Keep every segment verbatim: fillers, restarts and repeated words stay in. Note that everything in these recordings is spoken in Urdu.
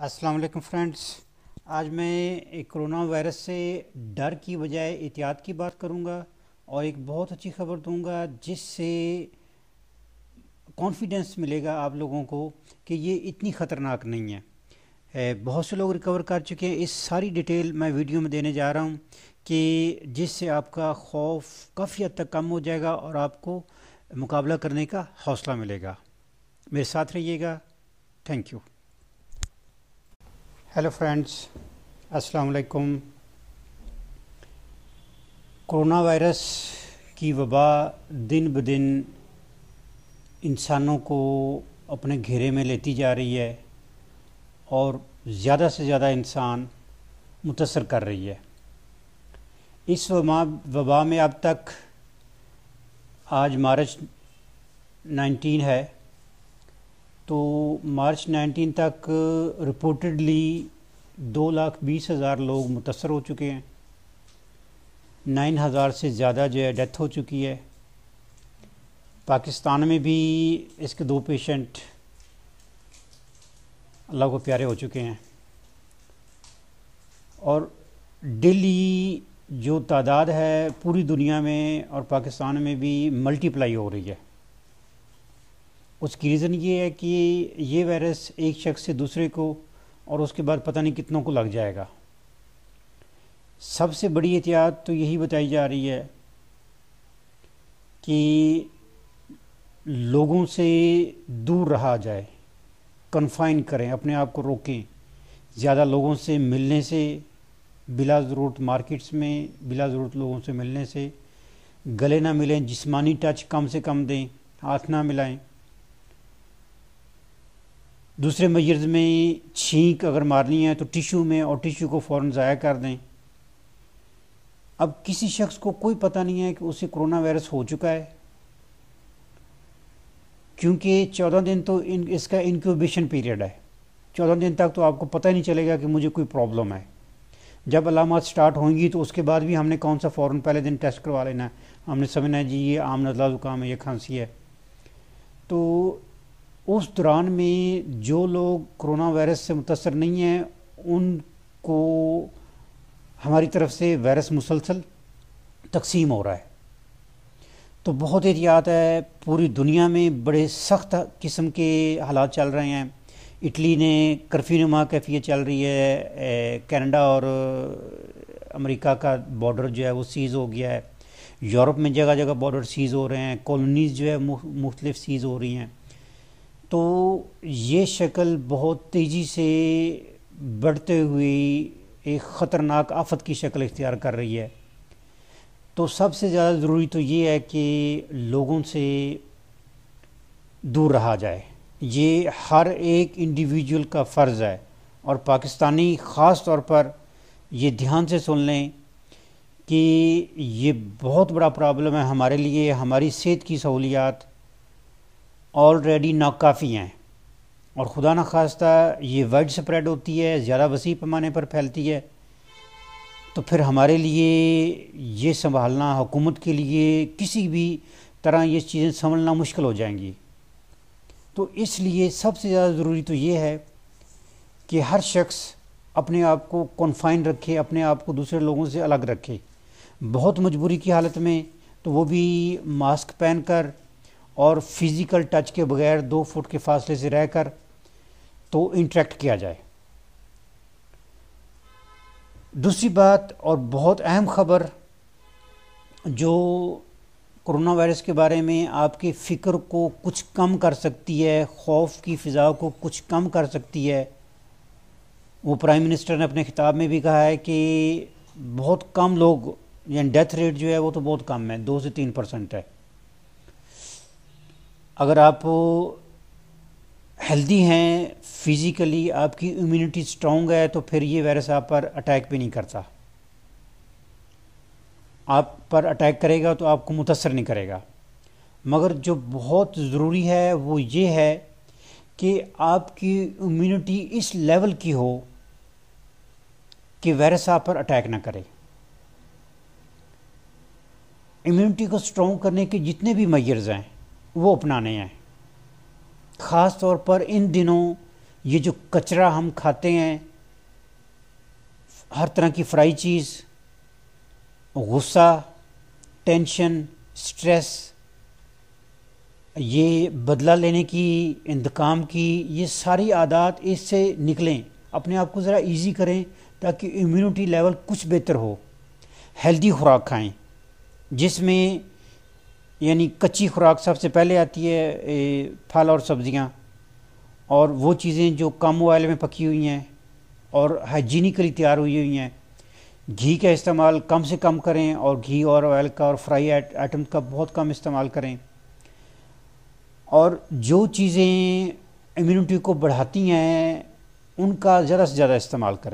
अस्सलाम वालेकुम फ्रेंड्स। आज मैं एक कोरोना वायरस से डर की बजाय एहतियात की बात करूंगा और एक बहुत अच्छी खबर दूंगा जिससे कॉन्फिडेंस मिलेगा आप लोगों को कि ये इतनी ख़तरनाक नहीं है। है बहुत से लोग रिकवर कर चुके हैं। इस सारी डिटेल मैं वीडियो में देने जा रहा हूं कि जिससे आपका खौफ काफ़ी हद तक कम हो जाएगा और आपको मुकाबला करने का हौसला मिलेगा। मेरे साथ रहिएगा। Thank you. हेलो फ्रेंड्स, अस्सलाम वालेकुम। कोरोना वायरस की वबा दिन ब दिन इंसानों को अपने घेरे में लेती जा रही है और ज़्यादा से ज़्यादा इंसान मुतासर कर रही है। इस वबा वबा में अब तक आज मार्च नाइनटीन है, तो मार्च नाइनटीन तक रिपोर्टेडली दो लाख बीस हज़ार लोग मुतासर हो चुके हैं। नाइन हज़ार से ज़्यादा जो है डेथ हो चुकी है। पाकिस्तान में भी इसके दो पेशेंट अल्लाह को प्यारे हो चुके हैं और डेली जो तादाद है पूरी दुनिया में और पाकिस्तान में भी मल्टीप्लाई हो रही है। उसकी रीज़न ये है कि ये वायरस एक शख्स से दूसरे को और उसके बाद पता नहीं कितनों को लग जाएगा। सबसे बड़ी एहतियात तो यही बताई जा रही है कि लोगों से दूर रहा जाए, कन्फाइन करें, अपने आप को रोकें। ज़्यादा लोगों से मिलने से, बिला ज़रूरत मार्केट्स में बिला ज़रूरत लोगों से मिलने से, गले ना मिलें, जिस्मानी टच कम से कम दें, हाथ ना मिलाएं। दूसरे मरीज़ में छींक अगर मारनी है तो टिश्यू में और टिश्यू को फ़ौरन ज़ाया कर दें। अब किसी शख्स को कोई पता नहीं है कि उसे कोरोना वायरस हो चुका है, क्योंकि चौदह दिन तो इन इसका इंक्यूबेशन पीरियड है। चौदह दिन तक तो आपको पता ही नहीं चलेगा कि मुझे कोई प्रॉब्लम है। जब अलामत स्टार्ट होंगी तो उसके बाद भी हमने कौन सा फ़ौरन पहले दिन टेस्ट करवा लेना है। हमने समझना है जी ये आम नज़ला ज़ुकाम है, ये खांसी है। तो उस दौरान में जो लोग कोरोना वायरस से मुतासर नहीं हैं उनको हमारी तरफ से वायरस मुसलसल तकसीम हो रहा है। तो बहुत एहतियात है। पूरी दुनिया में बड़े सख्त किस्म के हालात चल रहे हैं। इटली ने कर्फ्यू नुमा कैफियत चल रही है। कनाडा और अमेरिका का बॉर्डर जो है वो सीज़ हो गया है। यूरोप में जगह जगह बॉर्डर सीज़ हो रहे हैं। कॉलोनीज़ जो है मुख्तलिफ सीज़ हो रही हैं। तो ये शक्ल बहुत तेज़ी से बढ़ते हुए एक ख़तरनाक आफत की शक्ल इख्तियार कर रही है। तो सबसे ज़्यादा ज़रूरी तो ये है कि लोगों से दूर रहा जाए। ये हर एक इंडिविजुअल का फ़र्ज़ है और पाकिस्तानी ख़ास तौर पर ये ध्यान से सुन लें कि ये बहुत बड़ा प्रॉब्लम है हमारे लिए। हमारी सेहत की सहूलियात ऑलरेडी नाकाफ़ी हैं और खुदा न खास्ता ये वाइड स्प्रेड होती है, ज़्यादा वसी पैमाने पर फैलती है, तो फिर हमारे लिए ये संभालना, हुकूमत के लिए किसी भी तरह ये चीज़ें संभलना मुश्किल हो जाएंगी। तो इसलिए सबसे ज़्यादा ज़रूरी तो ये है कि हर शख्स अपने आप को कॉन्फाइन रखे, अपने आप को दूसरे लोगों से अलग रखे। बहुत मजबूरी की हालत में तो वो भी मास्क पहन कर और फिज़िकल टच के बगैर दो फुट के फासले से रहकर तो इंटरेक्ट किया जाए। दूसरी बात और बहुत अहम खबर जो कोरोना वायरस के बारे में आपकी फ़िक्र को कुछ कम कर सकती है, खौफ की फ़िज़ा को कुछ कम कर सकती है, वो प्राइम मिनिस्टर ने अपने खिताब में भी कहा है कि बहुत कम लोग, यानी डेथ रेट जो है वो तो बहुत कम है, दो से तीन परसेंट है। अगर आप हेल्दी हैं, फिज़िकली आपकी इम्यूनिटी स्ट्रॉन्ग है, तो फिर ये वायरस आप पर अटैक भी नहीं करता। आप पर अटैक करेगा तो आपको मुतासर नहीं करेगा। मगर जो बहुत ज़रूरी है वो ये है कि आपकी इम्यूनिटी इस लेवल की हो कि वायरस आप पर अटैक ना करे। इम्यूनिटी को स्ट्रॉन्ग करने के जितने भी मेजर्स हैं वो अपनाने हैं। ख़ास तौर पर इन दिनों یہ جو کچرا ہم کھاتے ہیں، ہر طرح کی فرائی چیز، غصہ، ٹینشن، سٹریس، یہ بدلہ لینے کی، انتقام کی، یہ ساری عادات اس سے نکلیں، اپنے آپ کو ذرا ایزی کریں تاکہ امیونٹی لیول کچھ بہتر ہو۔ ہیلدی خوراک کھائیں جس میں یعنی کچی خوراک سب سے پہلے آتی ہے، پھل اور سبزیاں، اور وہ چیزیں جو کم آئل میں پکی ہوئی ہیں اور ہائیجینیکلی تیار ہوئی ہوئی ہیں۔ گھی کا استعمال کم سے کم کریں، اور گھی اور آئل کا اور فرائی آئٹم کا بہت کم استعمال کریں، اور جو چیزیں امیونٹی کو بڑھاتی ہیں ان کا زیادہ سے زیادہ استعمال کریں۔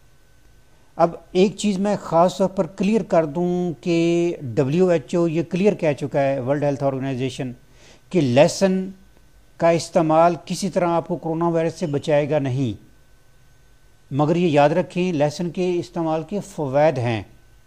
اب ایک چیز میں خاص طور پر کلیئر کر دوں کہ ڈبلیو ایچ او یہ کلیئر کہہ چکا ہے، ورلڈ ہیلتھ آرگنائزیشن، کہ لہسن کا استعمال کسی طرح آپ کو کرونا وائرس سے بچائے گا نہیں، مگر یہ یاد رکھیں لہسن کے استعمال کے فوائد ہیں۔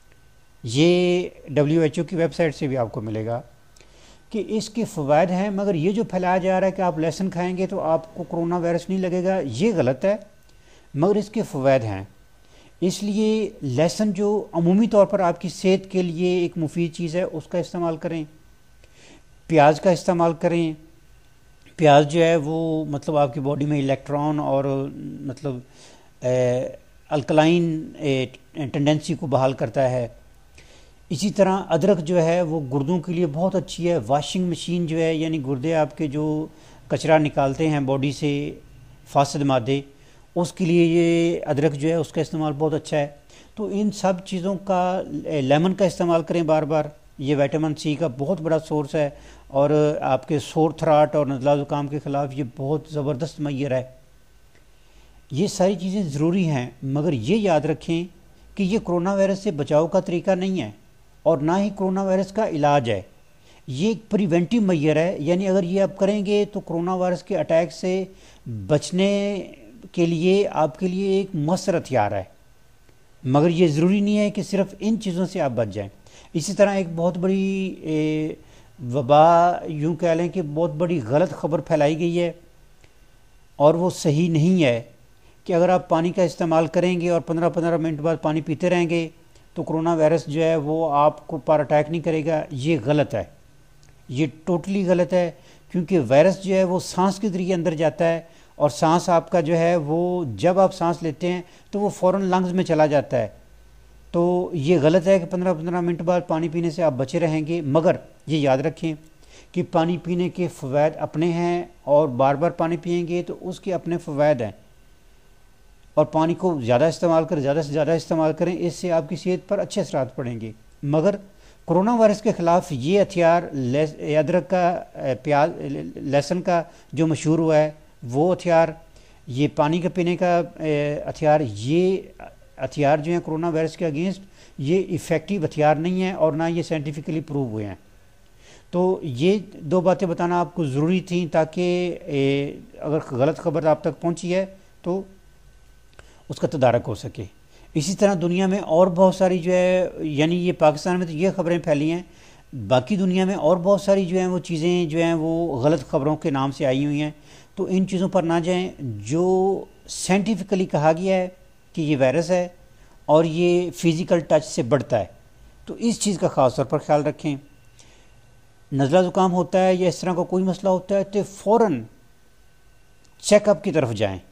یہ ڈبلیو ایچ او کی ویب سائٹ سے بھی آپ کو ملے گا کہ اس کے فوائد ہیں، مگر یہ جو پھیلایا جا رہا ہے کہ آپ لہسن کھائیں گے تو آپ کو کرونا وائرس نہیں لگے گا، یہ غلط ہے، مگر اس کے فوائد ہیں۔ اس لیے لہسن جو عمومی طور پر آپ کی صحت کے لیے ایک مفید چیز ہے اس کا استعمال کریں۔ پیاز کا استعمال کریں، پیاز جو ہے وہ مطلب آپ کی باڈی میں الیکٹران اور مطلب الکلائن ٹینڈنسی کو بحال کرتا ہے۔ اسی طرح ادرک جو ہے وہ گردوں کے لیے بہت اچھی ہے۔ واشنگ مشین جو ہے یعنی گردے آپ کے جو کچرا نکالتے ہیں باڈی سے، فاسد مادے، اس کے لیے یہ ادرک جو ہے اس کا استعمال بہت اچھا ہے۔ تو ان سب چیزوں کا، لیمن کا استعمال کریں بار بار، یہ وٹامن سی کا بہت بڑا سورس ہے، اور آپ کے سور تھراٹ اور نزلہ زکام کے خلاف یہ بہت زبردست معیر ہے۔ یہ ساری چیزیں ضروری ہیں، مگر یہ یاد رکھیں کہ یہ کرونا وائرس سے بچاؤ کا طریقہ نہیں ہے، اور نہ ہی کرونا وائرس کا علاج ہے۔ یہ ایک پریونٹیو میئر ہے، یعنی اگر یہ آپ کریں گے تو کرونا وائرس کے اٹیک سے بچنے کے لیے آپ کے لیے ایک مؤثر ہتھیار ہے، مگر یہ ضروری نہیں ہے کہ صرف ان چیزوں سے آپ بچ جائیں۔ اسی طرح ایک بہت بڑی وبا، یوں کہہ لیں کہ بہت بڑی غلط خبر پھیلائی گئی ہے، اور وہ صحیح نہیں ہے، کہ اگر آپ پانی کا استعمال کریں گے اور پندرہ پندرہ منٹ بعد پانی پیتے رہیں گے تو کرونا وائرس جو ہے وہ آپ کو پر اٹیک نہیں کرے گا۔ یہ غلط ہے، یہ ٹوٹلی غلط ہے، کیونکہ وائرس جو ہے وہ سانس کے ذریعے اندر جاتا ہے، اور سانس آپ کا جو ہے وہ جب آپ سانس لیتے ہیں تو وہ فوراً لنگز میں چلا جاتا ہے۔ تو یہ غلط ہے کہ پندرہ پندرہ منٹ بعد پانی پینے سے آپ بچے رہیں گے، مگر یہ یاد رکھیں کہ پانی پینے کے فوائد اپنے ہیں، اور بار بار پانی پئیں گے تو اس کے اپنے فوائد ہیں، اور پانی کو زیادہ استعمال کریں، زیادہ سے زیادہ استعمال کریں، اس سے آپ کی صحت پر اچھے اثرات پڑیں گے۔ مگر کرونا وائرس کے خلاف یہ ہتھیار ادرک کا، پیاز، لہسن کا جو مشہور ہوا ہے وہ ہتھیار، یہ پانی کا پینے کا ہتھیار، یہ ہتھیار جو ہیں کرونا وائرس کے اگینسٹ، یہ ایفیکٹیو ہتھیار نہیں ہیں، اور نہ یہ سائنٹیفکلی پروو ہوئے ہیں۔ تو یہ دو باتیں بتانا آپ کو ضروری تھیں، تاکہ اگر غلط خبر آپ تک پہنچی ہے تو اس کا تدارک ہو سکے۔ اسی طرح دنیا میں اور بہت ساری جو ہے، یعنی یہ پاکستان میں تو یہ خبریں پھیلی ہیں، باقی دنیا میں اور بہت ساری جو ہیں وہ چیزیں جو ہیں وہ غلط خبروں کے نام سے آئی ہوئی ہیں، تو ان چیزوں پر نہ جائیں۔ جو سائنٹیفکلی کہا گیا ہے کہ یہ وائرس ہے اور یہ فزیکل ٹچ سے بڑھتا ہے، تو اس چیز کا خاص طور پر خیال رکھیں۔ نزلہ زکام ہوتا ہے یا اس طرح کا کوئی مسئلہ ہوتا ہے تو فوراً چیک اپ کی طرف جائیں۔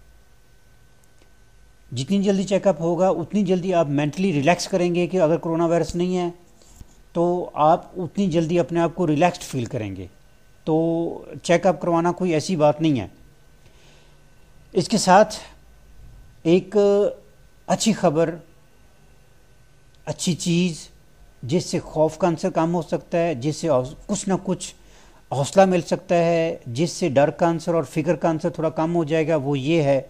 جتنی جلدی چیک اپ ہوگا اتنی جلدی آپ مینٹلی ریلیکس کریں گے، کہ اگر کرونا وائرس نہیں ہے تو آپ اتنی جلدی اپنے آپ کو ریلیکسڈ فیل کریں گے۔ تو چیک اپ کروانا کوئی ایسی بات نہیں ہے۔ اس کے ساتھ ایک اچھی خبر، اچھی چیز جس سے خوف کا عنصر کم ہو سکتا ہے، جس سے کچھ نہ کچھ حوصلہ مل سکتا ہے، جس سے ڈر کا عنصر اور فکر کا عنصر تھوڑا کم ہو جائے گا، وہ یہ ہے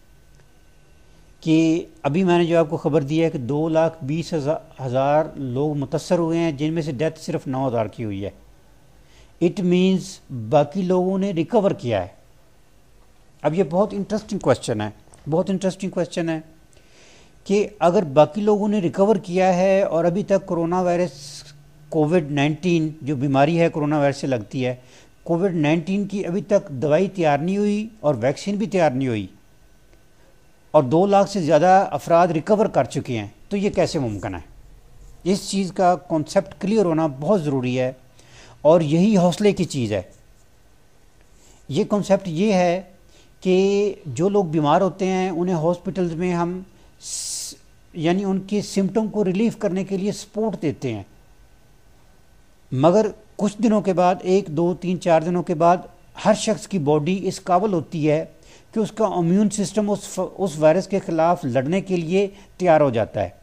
کہ ابھی میں نے جو آپ کو خبر دی ہے کہ دو لاکھ بیس ہزار لوگ متاثر ہوئے ہیں، جن میں سے ڈیتھ صرف نو ہزار کی ہوئی ہے۔ اٹ مینز باقی لوگوں نے ریکور کیا ہے۔ اب یہ بہت انٹرسٹنگ کویسچن ہے، بہت انٹرسٹنگ کویسچن ہے کہ اگر باقی لوگوں نے ریکور کیا ہے اور ابھی تک کرونا وائرس کووڈ نائنٹین جو بیماری ہے کرونا وائرس سے لگتی ہے، کووڈ نائنٹین کی ابھی تک دوائی تیار نہیں ہوئی اور ویکسین بھی تیار نہیں ہوئی اور دو لاکھ سے زیادہ افراد ریکور کر چکے ہیں، تو یہ کیسے ممکن ہے؟ اس چیز کا کانسیپٹ کلیئر ہونا بہت ضروری ہے اور یہی حوصلے کی چیز ہے۔ یہ کانسیپٹ یہ ہے کہ جو لوگ بیمار ہوتے ہیں انہیں ہاسپٹلز میں ہم یعنی ان کے سمٹم کو ریلیف کرنے کے لیے سپورٹ دیتے ہیں، مگر کچھ دنوں کے بعد، ایک دو تین چار دنوں کے بعد، ہر شخص کی باڈی اس قابل ہوتی ہے کہ اس کا امیون سسٹم اس اس وائرس کے خلاف لڑنے کے لیے تیار ہو جاتا ہے۔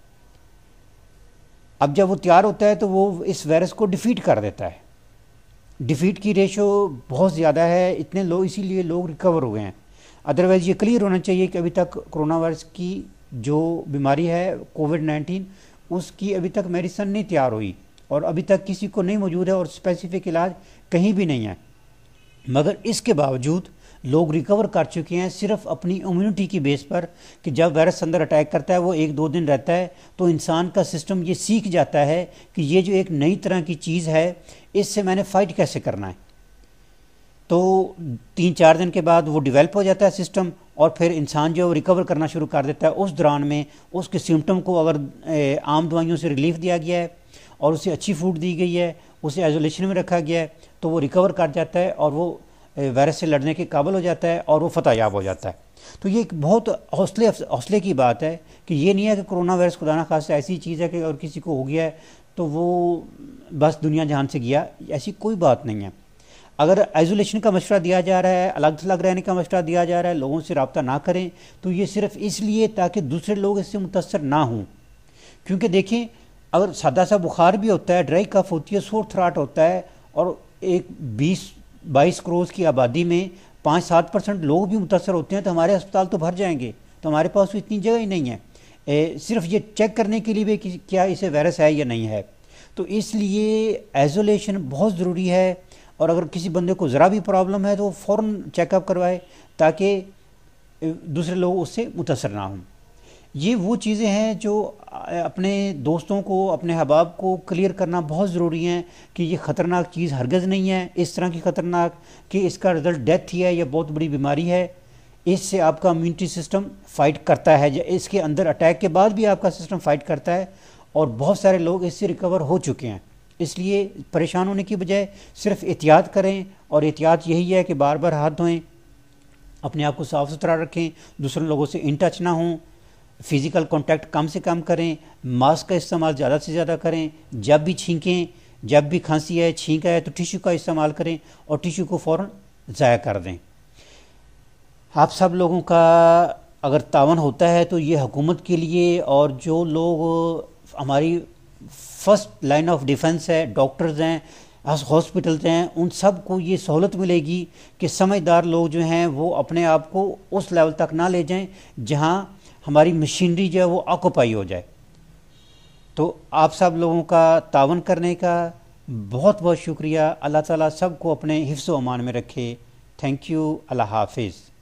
اب جب وہ تیار ہوتا ہے تو وہ اس وائرس کو ڈیفیٹ کر دیتا ہے۔ ڈیفیٹ کی ریشو بہت زیادہ ہے، اتنے لوگ اسی لیے لوگ ریکور ہوئے ہیں۔ ادروائز یہ کلیئر ہونا چاہیے کہ ابھی تک کرونا وائرس کی جو بیماری ہے کووڈ نائنٹین، اس کی ابھی تک میڈیسن نہیں تیار ہوئی اور ابھی تک کسی کو نہیں موجود ہے اور اسپیسیفک علاج کہیں بھی نہیں ہے، مگر اس کے باوجود لوگ ریکور کر چکے ہیں صرف اپنی امیونٹی کی بیس پر کہ جب وائرس اندر اٹیک کرتا ہے وہ ایک دو دن رہتا ہے تو انسان کا سسٹم یہ سیکھ جاتا ہے کہ یہ جو ایک نئی طرح کی چیز ہے اس سے میں نے فائٹ کیسے کرنا ہے، تو تین چار دن کے بعد وہ ڈیولپ ہو جاتا ہے سسٹم اور پھر انسان جو ریکور کرنا شروع کر دیتا ہے۔ اس دوران میں اس کے سمٹم کو اگر عام دوائیوں سے ریلیف دیا گیا ہے اور اسے اچھی فوڈ دی گئی ہے، اسے آئسولیشن میں رکھا گیا ہے، تو وہ ریکور کر جاتا ہے اور وہ وائرس سے لڑنے کے قابل ہو جاتا ہے اور وہ فتح یاب ہو جاتا ہے۔ تو یہ ایک بہت حوصلے حوصلے کی بات ہے کہ یہ نہیں ہے کہ کرونا وائرس خدا نخواستہ ایسی چیز ہے کہ اور کسی کو ہو گیا ہے تو وہ بس دنیا جہان سے گیا، ایسی کوئی بات نہیں ہے۔ اگر آئسولیشن کا مشورہ دیا جا رہا ہے، الگ تھلگ رہنے کا مشورہ دیا جا رہا ہے، لوگوں سے رابطہ نہ کریں، تو یہ صرف اس لیے تاکہ دوسرے لوگ اس سے متاثر نہ ہوں۔ کیونکہ دیکھیں، اگر سادہ سا بخار بھی ہوتا ہے، ڈرائی کف ہوتی ہے، سور تھراٹ ہوتا ہے اور ایک بیس بائیس کروڑ کی آبادی میں پانچ سات پرسنٹ لوگ بھی متاثر ہوتے ہیں تو ہمارے ہسپتال تو بھر جائیں گے، تو ہمارے پاس تو اتنی جگہ ہی نہیں ہے صرف یہ چیک کرنے کے لیے بھی کہ کیا اسے وائرس ہے یا نہیں ہے۔ تو اس لیے آئسولیشن بہت ضروری ہے اور اگر کسی بندے کو ذرا بھی پرابلم ہے تو وہ فوراً چیک اپ کروائے تاکہ دوسرے لوگ اس سے متاثر نہ ہوں۔ یہ وہ چیزیں ہیں جو اپنے دوستوں کو، اپنے احباب کو کلیئر کرنا بہت ضروری ہیں کہ یہ خطرناک چیز ہرگز نہیں ہے اس طرح کی خطرناک کہ اس کا رزلٹ ڈیتھ ہی ہے یا بہت بڑی بیماری ہے۔ اس سے آپ کا امیونٹی سسٹم فائٹ کرتا ہے، اس کے اندر اٹیک کے بعد بھی آپ کا سسٹم فائٹ کرتا ہے اور بہت سارے لوگ اس سے ریکور ہو چکے ہیں۔ اس لیے پریشان ہونے کی بجائے صرف احتیاط کریں، اور احتیاط یہی ہے کہ بار بار ہاتھ دھوئیں، اپنے آپ کو صاف ستھرا رکھیں، دوسرے لوگوں سے ان ٹچ نہ ہوں، فزیکل کانٹیکٹ کم سے کم کریں، ماسک کا استعمال زیادہ سے زیادہ کریں، جب بھی چھینکیں، جب بھی کھانسی ہے، چھینک ہے تو ٹیشو کا استعمال کریں اور ٹیشو کو فوراً ضائع کر دیں۔ آپ سب لوگوں کا اگر تعاون ہوتا ہے تو یہ حکومت کے لیے اور جو لوگ ہماری فرسٹ لائن آف ڈیفنس ہے، ڈاکٹرز ہیں، ہاسپٹلز ہیں، ان سب کو یہ سہولت ملے گی کہ سمجھدار لوگ جو ہیں وہ اپنے آپ کو اس لیول تک نہ لے جائیں جہاں ہماری مشینری جو ہے وہ آکوپائی ہو جائے۔ تو آپ سب لوگوں کا تعاون کرنے کا بہت بہت شکریہ۔ اللہ تعالیٰ سب کو اپنے حفظ و امان میں رکھے۔ Thank you. اللہ حافظ۔